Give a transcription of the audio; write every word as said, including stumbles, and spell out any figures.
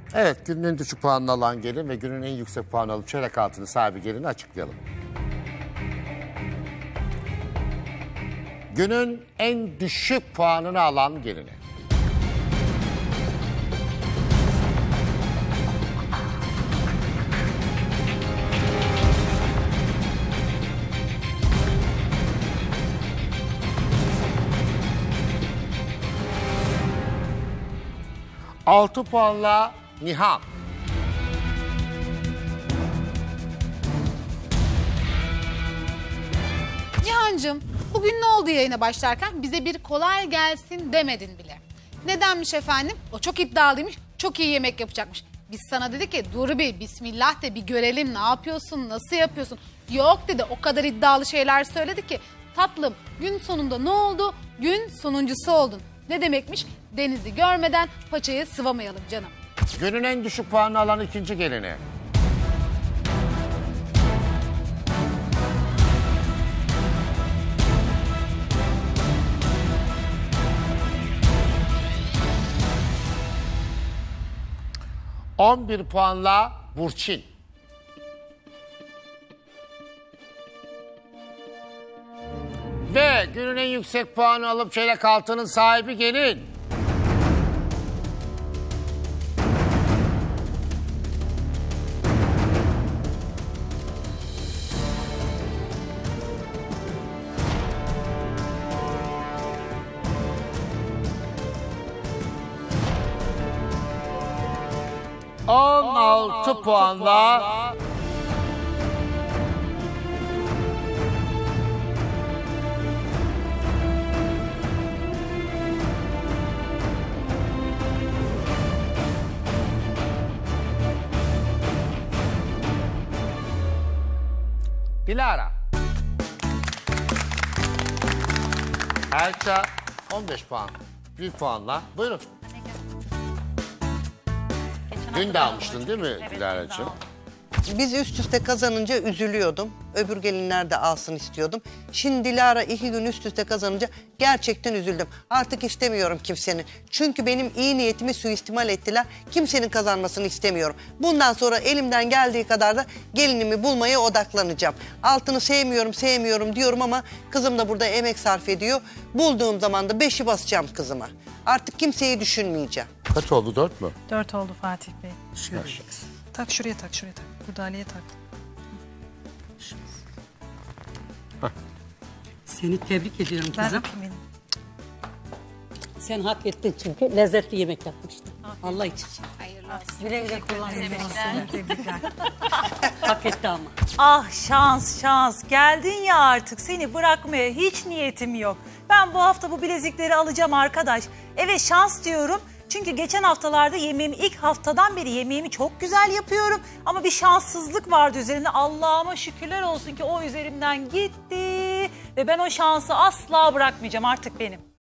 Evet, günün en düşük puanını alan gelin ve günün en yüksek puanı alıp çeyrek altını sahibi gelini açıklayalım. Günün en düşük puanını alan gelini. altı puanla Nihan. Nihan'cığım, bugün ne oldu yayına başlarken? Bize bir kolay gelsin demedin bile. Nedenmiş efendim? O çok iddialıymış, çok iyi yemek yapacakmış. Biz sana dedik ki dur bir bismillah de bir görelim, ne yapıyorsun, nasıl yapıyorsun? Yok dedi, o kadar iddialı şeyler söyledi ki. Tatlım, gün sonunda ne oldu? Gün sonuncusu oldun. Ne demekmiş? Denizi görmeden paçayı sıvamayalım canım. Günün en düşük puanını alan ikinci gelini. on bir puanla Burçin. Ve günün en yüksek puanı alıp çeyrek altının sahibi gelin. on altı puanla Dilara. Elça on beş puan. Bir puanla. Buyurun. Dün de almıştın değil mi evet, Dilara'cığım? Biz üst üste kazanınca üzülüyordum. Öbür gelinler de alsın istiyordum. Şimdi Dilara iki gün üst üste kazanınca gerçekten üzüldüm. Artık istemiyorum kimsenin. Çünkü benim iyi niyetimi suistimal ettiler. Kimsenin kazanmasını istemiyorum. Bundan sonra elimden geldiği kadar da gelinimi bulmaya odaklanacağım. Altını sevmiyorum, sevmiyorum diyorum ama kızım da burada emek sarf ediyor. Bulduğum zaman da beşi basacağım kızıma. Artık kimseyi düşünmeyeceğim. Kaç oldu, dört mü? Dört oldu Fatih Bey. Şuraya. Tak şuraya tak şuraya tak. Kurdaleye tak. Seni tebrik ediyorum Ver kızım. bakayım benim. Sen hak ettin çünkü lezzetli yemek yapmıştın. Allah için. Hayırlı olsun. Güle güle kullan. Tebrikler. Hak etti ama. Ah şans şans geldin ya artık seni bırakmaya hiç niyetim yok. Ben bu hafta bu bilezikleri alacağım arkadaş. Evet şans diyorum. Çünkü geçen haftalarda yemeğimi ilk haftadan beri yemeğimi çok güzel yapıyorum. Ama bir şanssızlık vardı üzerinde. Allah'ıma şükürler olsun ki o üzerimden gitti. Ve ben o şansı asla bırakmayacağım artık benim.